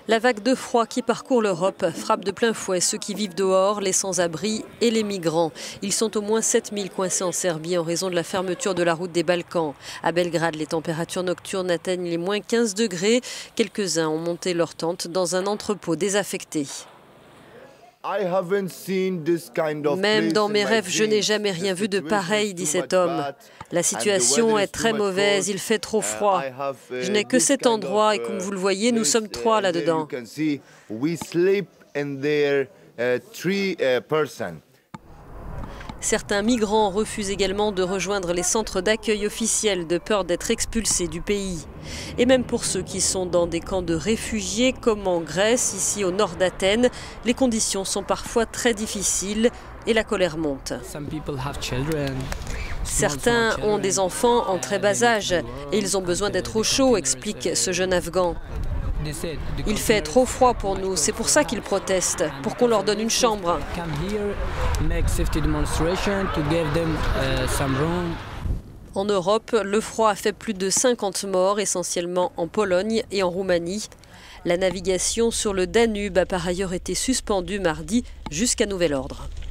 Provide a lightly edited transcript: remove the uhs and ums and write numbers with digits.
La vague de froid qui parcourt l'Europe frappe de plein fouet ceux qui vivent dehors, les sans-abri et les migrants. Ils sont au moins 7000 coincés en Serbie en raison de la fermeture de la route des Balkans. À Belgrade, les températures nocturnes atteignent les moins 15 degrés. Quelques-uns ont monté leur tente dans un entrepôt désaffecté. Même dans mes rêves, je n'ai jamais rien vu de pareil, dit cet homme. La situation est très mauvaise, il fait trop froid. Je n'ai que cet endroit et comme vous le voyez, nous sommes 3 là-dedans. Certains migrants refusent également de rejoindre les centres d'accueil officiels de peur d'être expulsés du pays. Et même pour ceux qui sont dans des camps de réfugiés comme en Grèce, ici au nord d'Athènes, les conditions sont parfois très difficiles et la colère monte. Certains ont des enfants en très bas âge et ils ont besoin d'être au chaud, explique ce jeune Afghan. Il fait trop froid pour nous, c'est pour ça qu'ils protestent, pour qu'on leur donne une chambre. En Europe, le froid a fait plus de 50 morts, essentiellement en Pologne et en Roumanie. La navigation sur le Danube a par ailleurs été suspendue mardi jusqu'à nouvel ordre.